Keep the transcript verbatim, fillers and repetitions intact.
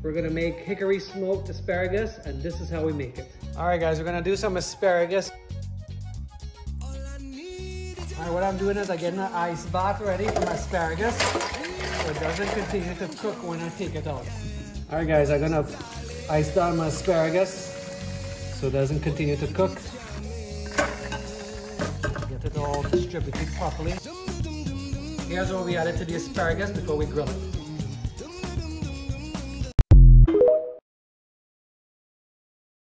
We're gonna make hickory smoked asparagus, and this is how we make it. All right, guys, we're gonna do some asparagus. All right, what I'm doing is I'm getting an ice bath ready for my asparagus, so it doesn't continue to cook when I take it out. All right, guys, I'm gonna ice down my asparagus so it doesn't continue to cook. Get it all distributed properly. Here's what we added to the asparagus before we grill it.